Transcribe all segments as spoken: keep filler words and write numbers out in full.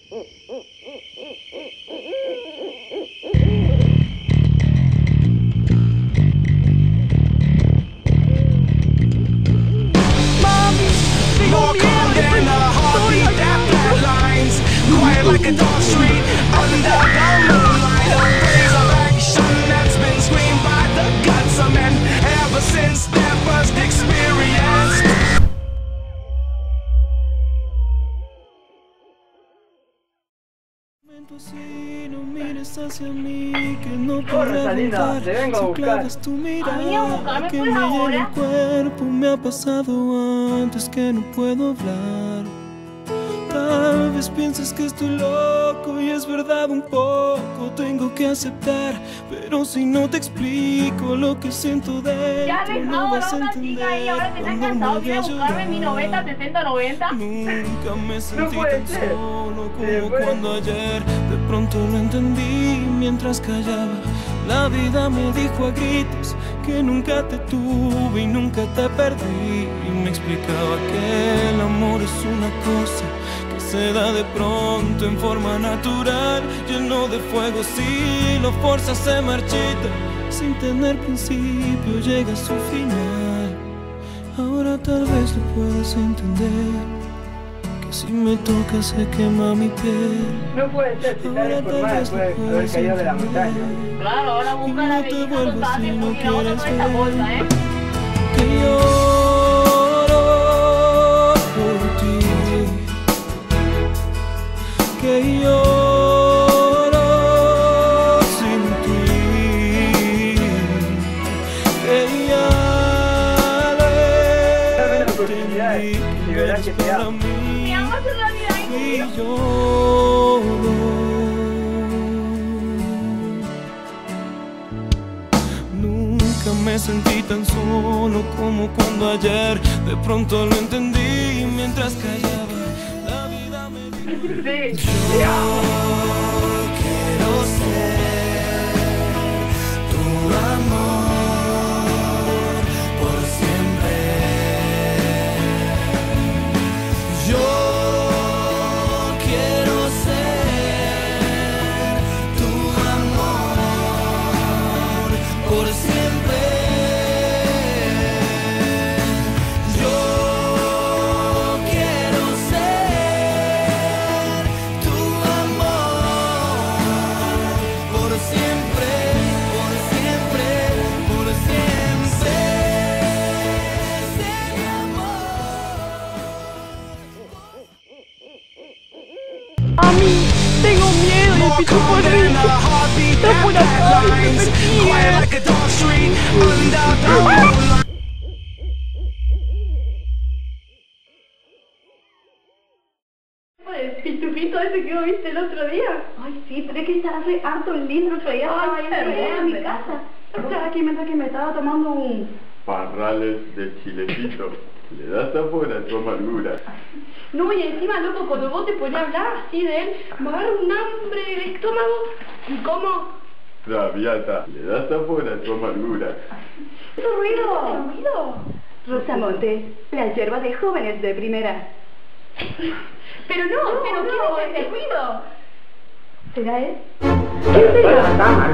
Like a dark street under the moonlight, a blaze of action that's been screamed by the guts of men ever since their first experience. Si no mires hacia mí, que no podré aguantar. Si clavas tu mirada, que me llena el cuerpo. Me ha pasado antes que no puedo hablar. Tal vez pienses que estoy loco y es verdad un poco, tengo que aceptar, pero si no te explico lo que siento de ya ti, no vas a entender. Chica ahí, ahora que estás cansado, ¿quieres buscarme mi noventa, setenta, noventa? Nunca me sentí no tan solo como cuando ayer de pronto lo entendí mientras callaba. La vida me dijo a gritos que nunca te tuve y nunca te perdí, y me explicaba que el amor es una cosa que se da de pronto en forma natural, lleno de fuego. Si lo forzas se marchita, sin tener principio llega a su final. Ahora tal vez lo puedas entender, que si me tocas se quema mi piel. No puede ser, si está informada después de haber caído de la montaña. Claro, ahora busca la belleza total de porque la otra no es esta bolsa, ¿eh? Que lloro por ti, que lloro sin ti, que ya lo entendí, que no eres para mí, Mi amor, se realidad y conmigo. lloro. Nunca me sentí tan solo como cuando ayer de pronto lo entendí mientras callaba. La vida me dijo: Sí. yo quiero ser tu amor por siempre. Yo quiero ser tu amor por siempre. Yo quiero ser tu amor por siempre, por siempre, por siempre. Ser amor. Mami, tengo miedo y el pitufo es rico. Está por acá y me persigue. Like a dark street under the moonlight. El pitufito ese que viste el otro día. Ay, sí, pero es que estaba re harto lindo el otro día. Ay, estaba en mi casa. Estaba aquí mientras que me estaba tomando un... Parrales de chilecito. Le das sabor a tu amargura. No, y encima, loco, cuando vos te pones a hablar así de él, me agarra un hambre en el estómago. ¿Y cómo? Traviata, le das sabor a tu amargura. ¿Ese ruido? ¿Ese ruido? Rosamonte, la yerba de jóvenes de primera. Pero no, no pero no, ¿qué es ese ruido? ¿Será él? ¿Qué será?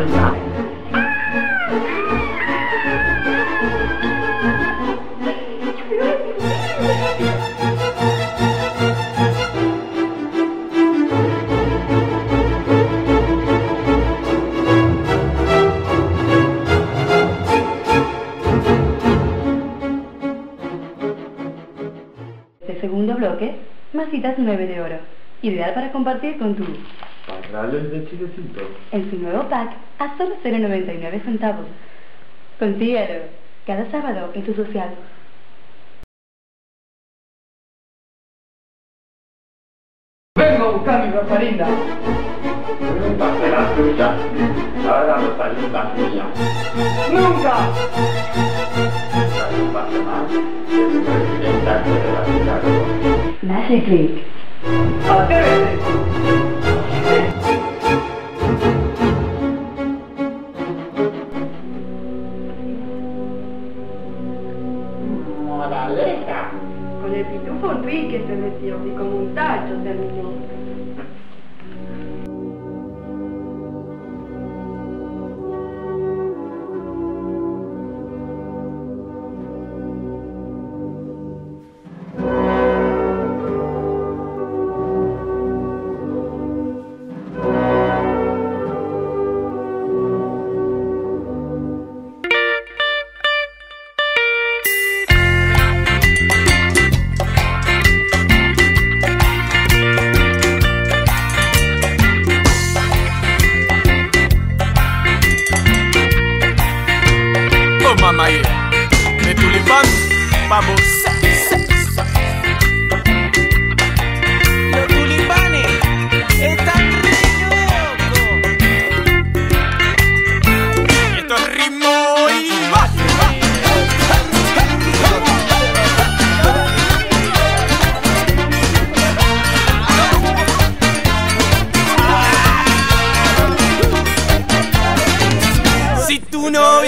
El segundo bloque, masitas nueve de oro. Ideal para compartir con tu... Parrales de chilecito. En su nuevo pack a solo cero noventa y nueve centavos. Consíguelo cada sábado en tu social. Vengo a buscar mi Rosalinda. Nunca será tuya. Ahora Rosalinda es mía. ¡Nunca! No pasa más. Es un presidente de la ciudad. Magic League. ¡Atrévete! Moraleja. Con el pitufo Enrique se metió y como un tacho terminó.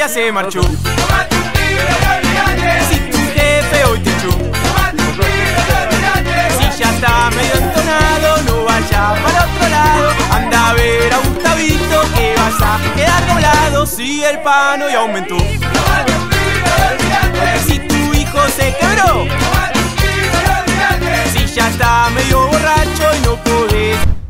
ya se marchó. Si tu jefe hoy te echó, si ya está medio entonado, no vaya para otro lado. Anda a ver a Gustavito que vas a quedar doblado si el pan hoy aumentó. Si tu hijo se quebró, si ya está medio borracho y no podés